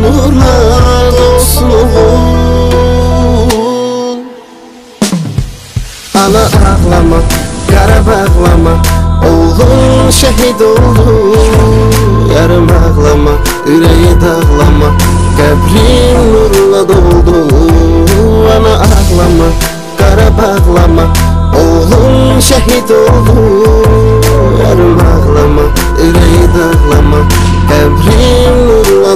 nurlar olsun. Ana ağlama, qara bağlama, oğlun şəhid oldu. Yarım ağlama, ürəyi dağlama, qəbrin nurla doldu. Ana ağlama, qara bağlama, oğlun şəhid oldu. Yarım ağlama, ürəyi dağlama, qəbrin nurla